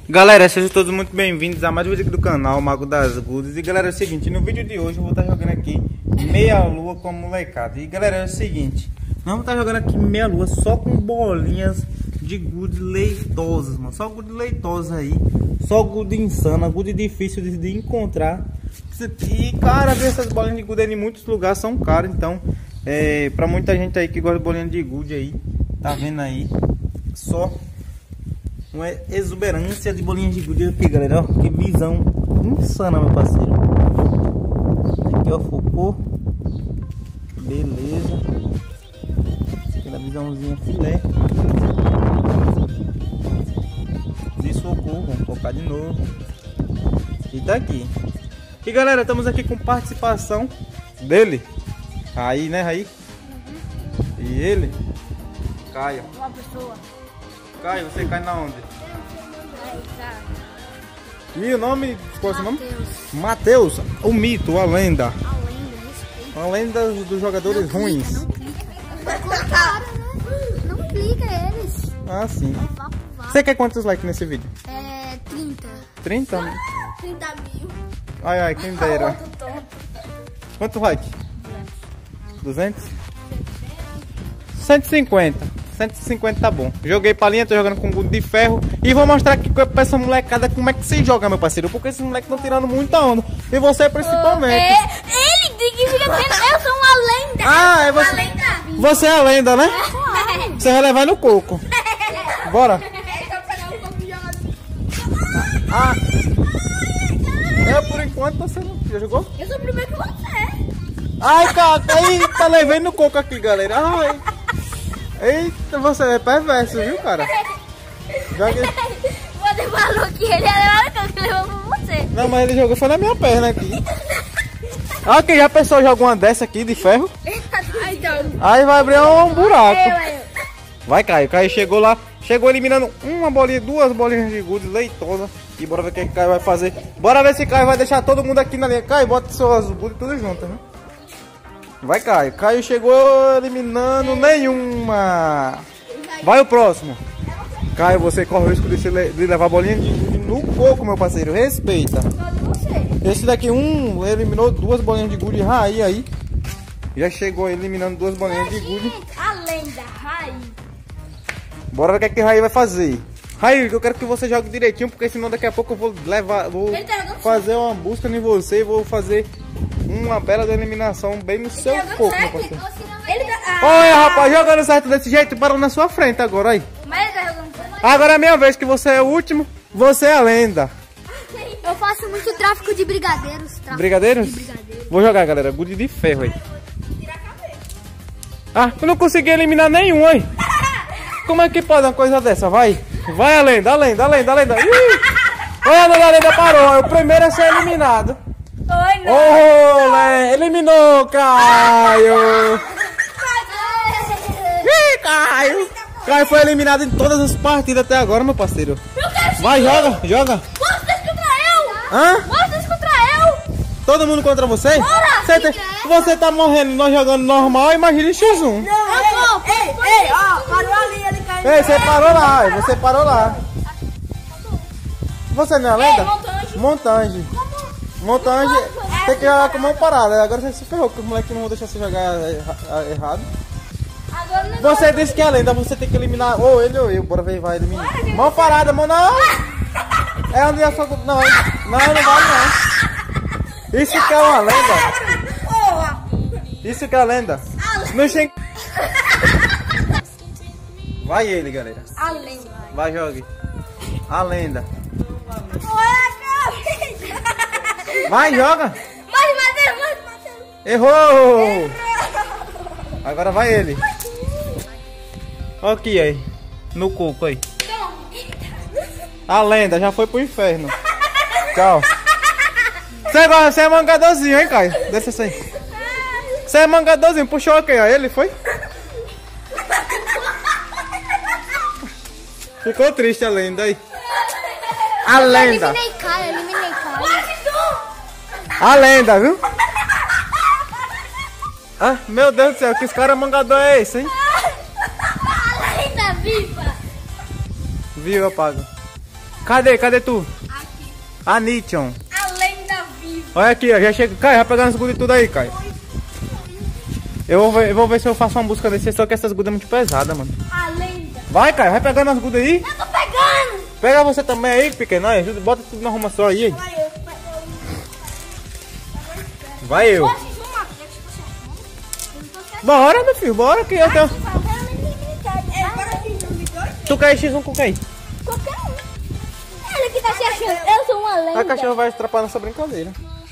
Galera, sejam todos muito bem-vindos a mais um vídeo aqui do canal Mago das Goodies. E galera, é o seguinte, no vídeo de hoje eu vou estar jogando aqui meia lua com a molecada. E galera, é o seguinte, nós vamos estar jogando aqui meia lua só com bolinhas de good leitosas, mano. Só good leitosas aí, só good insana, good difícil de encontrar. E cara, ver essas bolinhas de good em muitos lugares são caras, então pra muita gente aí que gosta de bolinha de good aí, tá vendo aí, só uma exuberância de bolinhas de gude aqui, galera. Ó, que visão insana, meu parceiro. Aqui, ó, focou. Beleza. Aquela visãozinha filé. Desfocou. Vamos focar de novo. E tá aqui. E galera, estamos aqui com participação dele. Aí, né, Raí? E ele? Caio. Uma pessoa. Caio, você cai na onde? E o nome? Qual é o seu nome? Matheus, o mito, a lenda. A lenda dos jogadores ruins. Não clica. Não clica eles. Ah, sim. Você quer quantos likes nesse vídeo? 30. 30? 30 mil. Ai, ai, quem dera. Quanto like? 200? 150. 150 tá bom. Joguei palhinha, tô jogando com gude de ferro. E vou mostrar aqui pra essa molecada como é que se joga, meu parceiro. Porque esses moleques estão tirando muita onda. E você principalmente. Ele que fica vendo. Eu sou uma lenda. Ah, é você. Você é a lenda, né? Você vai levar no coco. Bora. Ah. Por enquanto você não já jogou? Eu sou primeiro que você. Ai, cara, aí tá levando no coco aqui, galera. Ai. Eita, você é perverso, viu, cara? Joga... Você falou que ele era que levou pra você. Não, mas ele jogou foi na minha perna aqui. Ah, quem já pensou em jogar uma dessa aqui de ferro? Aí vai abrir um buraco. Vai, Caio. Caio chegou lá, chegou eliminando uma bolinha, duas bolinhas de gude leitosa. E bora ver o que Caio vai fazer. Bora ver se Caio vai deixar todo mundo aqui na linha. Caio, bota suas gude tudo junto, né? Vai, Caio. Caio chegou eliminando nenhuma. Vai o próximo. Caio, você corre o risco de levar a bolinha no coco, meu parceiro. Respeita. Esse daqui, eliminou duas bolinhas de gude Raí aí. Já chegou eliminando duas bolinhas de gude. A lenda, Raí. Bora ver o que Raí vai fazer. Raí, eu quero que você jogue direitinho, porque senão daqui a pouco eu vou fazer uma busca em você e vou fazer uma bela eliminação bem no seu corpo, meu parceiro. Olha, rapaz, jogando certo desse jeito, parou na sua frente agora, aí. Agora é a minha vez, que você é o último, você é a lenda. Eu faço muito tráfico de brigadeiros. Brigadeiros? Vou jogar, galera, gude de ferro aí. Ah, eu não consegui eliminar nenhum, aí. Como é que pode uma coisa dessa? Vai, vai a lenda, a lenda, a lenda, a lenda. Olha, a lenda parou, o primeiro a ser eliminado. Oh, eliminou, Caio! Ih, Caio! Caio foi eliminado em todas as partidas até agora, meu parceiro. Vai, joga, joga. Vocês contra eu! Hã? Vocês contra eu! Todo mundo contra você? Você tá morrendo, nós jogando normal, imagina em X1. Ei, ó, parou ali, ele caiu. Ei, você parou lá, você parou lá. Você não é a lenda? Montange. Montange, tem que jogar com mão parada. Agora você se ferrou, porque os moleques não vão deixar você jogar errado. Você disse que é a lenda, você tem que eliminar ou ele ou eu. Bora ver, vai eliminar. Mão parada, mão não. É onde eu só... Não, não vale não. Isso que é uma lenda. Isso que é a lenda. Não chega... Vai ele, galera. A lenda. Vai, jogue. A lenda. Vai, joga! Vai, Matheus! Errou! Agora vai ele. Olha aqui aí. No coco aí. A lenda já foi pro inferno. Tchau. Você é mangadorzinho, hein, Caio? Desce isso aí. Você é mangadorzinho. Puxou aqui, ó. Ele foi? Ficou triste a lenda aí. A lenda. Eliminei Caio. A lenda, viu? Ah, meu Deus do céu, que cara mangador é esse, hein? A lenda viva. Viva, paga. Cadê tu? Aqui. A Nition. Além da vida. Olha aqui, ó. Já chega. Caio, vai pegando as gudas e tudo aí, Caio. Eu vou ver se eu faço uma busca desse, só que essas gudas é muito pesadas, mano. Além da... Vai, Caio, vai pegando as gudas aí. Eu tô pegando. Pega você também aí, pequeno. Ajuda, bota tudo na arruma só aí. Vai eu. Bora, meu filho, bora que eu tenho. Tu quer X1 com quem? Qualquer um. Ele que tá se achando. Eu sou uma lenda. A cachorra vai atrapalhar nossa brincadeira.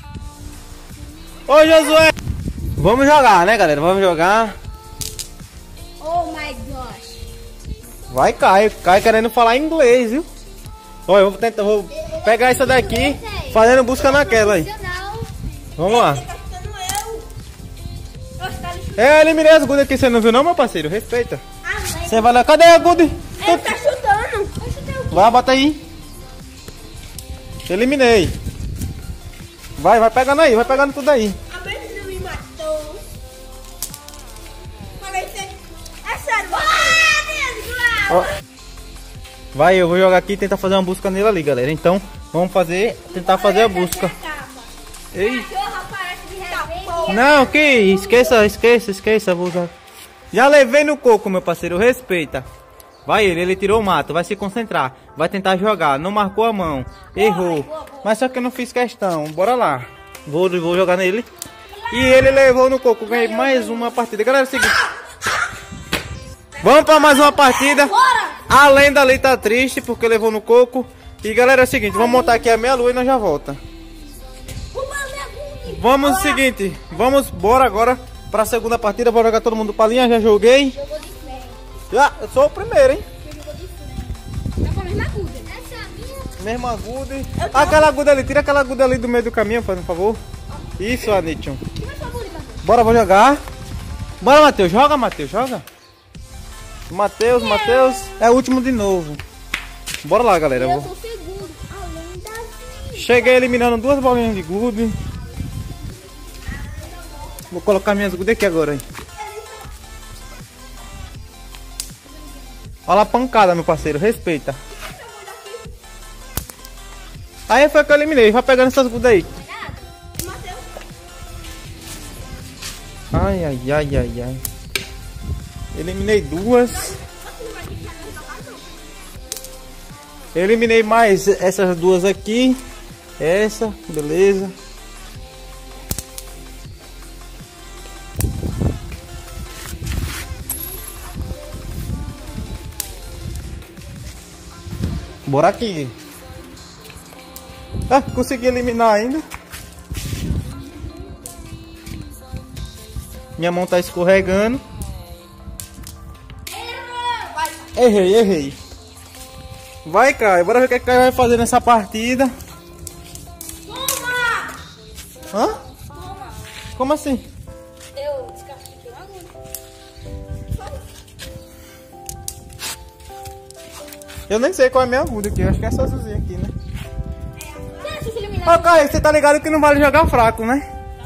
Ô, Josué! Vamos jogar, né, galera? Vamos jogar. Oh my gosh. Vai, Caio. Caio querendo falar inglês, viu? Olha, eu vou pegar essa daqui, fazendo busca naquela aí. Vamos lá. Eu eliminei as gudas aqui, você não viu não, meu parceiro? Respeita. Você vai lá. Cadê a gude? Ele tá chutando. Vai, bota aí. Eliminei. Vai pegando aí, vai pegando tudo aí. A vez não me matou. É sério. Ó. Vai, eu vou jogar aqui e tentar fazer uma busca nele ali, galera. Então, vamos tentar fazer a busca. Ei. Não, que esqueça, vou usar. Já levei no coco, meu parceiro, respeita. Vai ele tirou o mato, vai se concentrar. Vai tentar jogar, não marcou a mão. Errou. Mas só que eu não fiz questão, bora lá. Vou jogar nele. E ele levou no coco, ganhei mais uma partida. Galera, é o seguinte. Vamos para mais uma partida. A lenda ali tá triste porque levou no coco. E galera, é o seguinte, vamos montar aqui a meia lua e nós já volta. Vamos o seguinte, bora agora pra segunda partida. Vou jogar todo mundo pra linha, já joguei. Já, eu sou o primeiro, hein? Tá com a mesma aguda. Essa é a minha. Mesma aguda. Aquela aguda ali, tira aquela aguda ali do meio do caminho, por favor. Isso, Anition. Bora, vou jogar. Bora, Matheus, joga, Matheus, joga. Matheus, é o último de novo. Bora lá, galera. Eu sou segundo, além da vida. Cheguei eliminando 2 bolinhas de gude. Vou colocar minhas gudes aqui agora, hein. Olha a pancada, meu parceiro, respeita. Aí foi que eu eliminei, vai pegando essas gudes aí. Ai. Eliminei 2. Eliminei mais essas 2 aqui. Essa, beleza. Bora aqui. Ah, consegui eliminar ainda. Minha mão tá escorregando. Errei. Vai, Caio. Bora ver o que Caio vai fazer nessa partida. Toma! Hã? Toma! Como assim? Eu descartei uma agulha. Eu nem sei qual é a minha aguda aqui. Eu acho que é essa azulzinha aqui, né? Ô, Caio, você tá ligado que não vale jogar fraco, né?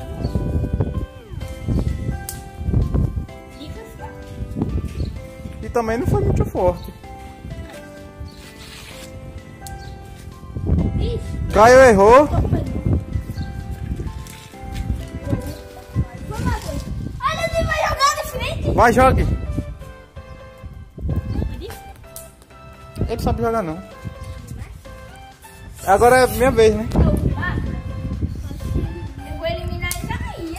E também não foi muito forte. Caio errou. Olha, ele vai jogar de frente. Vai, jogue. Ele sabe jogar não. Agora é minha vez, né? Eu vou eliminar ele daí.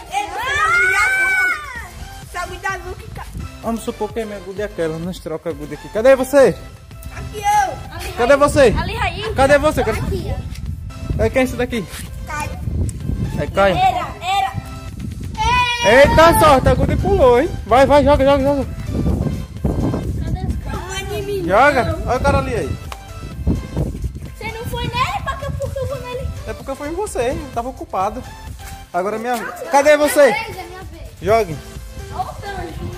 Essa agulha azul que tá. Vamos supor que a minha aguda é aquela. Nós troca a aguda aqui. Cadê você? Aqui eu. Cadê você? Ali, Raí. Cadê você? Aqui. É quem é esse daqui? Caio. É Caio. Era. Eita, sorte, a aguda pulou, hein? Vai, joga. Cadê os caras? Joga. Olha o cara ali aí. Você não foi nele? Porque eu vou nele. É porque eu fui em você, hein? Eu tava ocupado. Agora é minha vez. Cadê você? É minha vez. Jogue. Olha o tanto.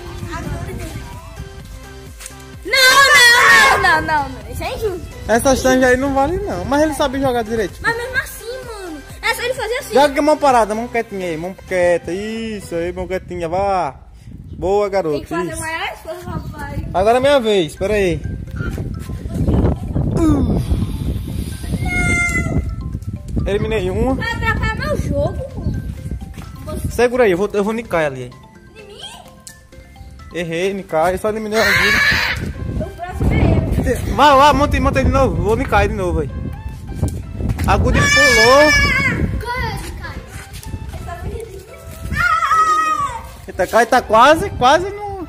Não. Isso é injusto. Essa tanja aí não vale não. Mas ele sabe jogar direito. Mas mesmo assim, mano. É só ele fazer assim. Joga com a mão parada, mão quietinha aí. Mão quieta. Isso aí, mão quietinha. Vá. Boa, garoto. Tem que fazer o Isso. maior esforço, rapaz. Agora é minha vez. Espera aí. Eliminei uma. Vai atrapalhar meu jogo. Segura aí, eu vou nicar ali. De mim? Errei, nicar, só eliminei a Agulha. O próximo é eu. Vai, monta de novo. Vou nicar de novo aí. A Agulha pulou. Eita, Caio tá quase no...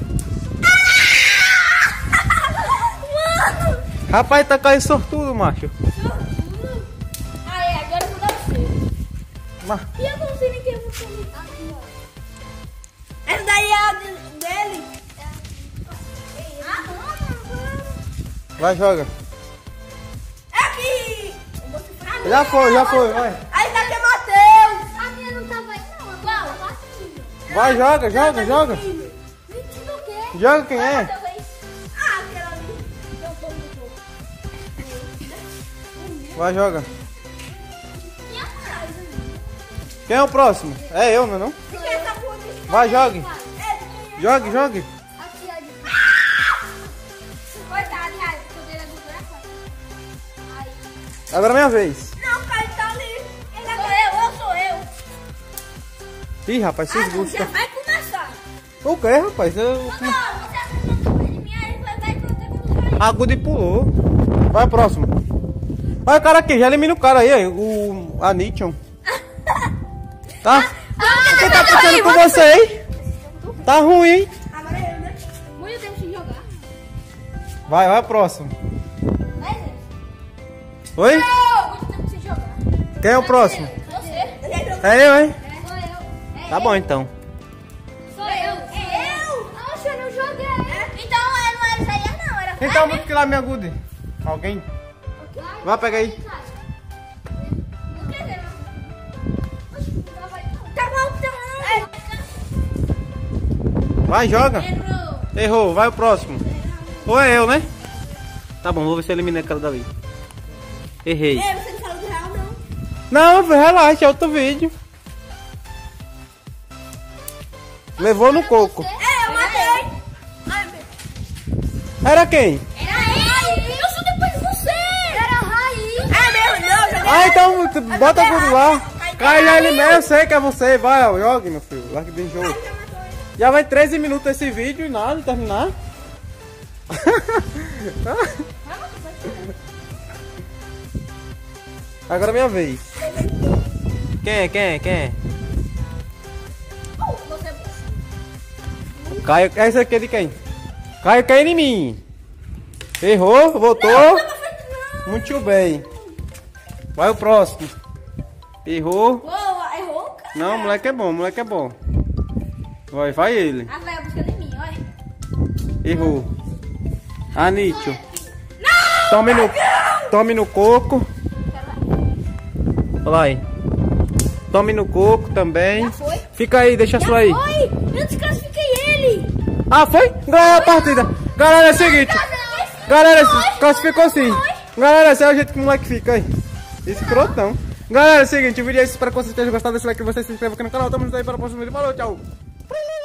Rapaz, tá Caio sortudo, macho. Aí, agora eu vou dar você. Mas... E eu não sei nem quem eu vou comer. Aqui, ó. Essa daí é a dele. Vai, joga. É aqui. Já foi, vai. Aí daqui é Matheus. A minha não tava aí, não. Qual? Vai, joga. Mentira o quê? Joga quem é? Ah, aquela ali. Eu tô no jogo. Vai, joga. E atrás, né? Quem é o próximo? É eu, não é não? Vai, jogue. Jogue. Aqui, ó. Coitado, Caio. Poder é do buraco. Aí. Agora é minha vez. Não, Caio tá ali. Sou eu. Ih, rapaz, vocês Já gostam. vai começar. O que, rapaz? Não, você acertou de mim, aí vai começar. A Agulha pulou. Vai, próximo. Olha o cara aqui, já elimina o cara aí, o Anition. Tá? Quem tá puxando com você aí? Tá ruim, hein? Agora é eu, né? Muito tempo sem jogar. Vai, próximo. Vai, Zé. Oi? Muito tempo sem jogar. Quem é o próximo? Você? É eu, hein? Sou eu. Tá bom, então. Sou eu. É eu? Nossa, eu não joguei. Então não era isso aí, não. Era Então, vou ficar lá minha Agulha. Alguém? Vai, pega aí. Tá bom, Vai, joga. Errou. Errou, vai o próximo. Ou é eu, né? Tá bom, vou ver se eu eliminei aquela dali. Errei. Você não falou do real, não? Não, relaxa, é outro vídeo. Levou no coco. Eu matei. Ai, meu. Era quem? Era ele. Eu sou depois de você. Era a Raiz. É mesmo, não. Joguei. Ah, então bota tudo lá. Cai já ele mesmo, eu sei que é você. Vai, ó, jogue, meu filho. Larga de jogo. Já vai 13 minutos esse vídeo e nada de terminar. Agora é minha vez. Quem é? Caio, esse aqui é de quem? Caio caiu em mim. Errou, voltou. Muito bem. Vai o próximo. Errou. Boa, errou, cara. Não, moleque é bom. Vai ele. A velha busca de mim, olha. Errou. Anicho. Tome no coco. Olha lá aí. Tome no coco também. Já foi? Fica aí, deixa a sua aí. Foi? Eu desclassifiquei ele. Ah, foi? Ganhou a partida. Galera, é o seguinte. Galera, classificou sim. Galera, esse é o jeito que o moleque fica aí. Escrotão. Galera, é o seguinte, o vídeo é esse. Espero que vocês tenham gostado desse like. Você se inscreva aqui no canal. Tamo junto aí para o próximo vídeo. Falou, tchau.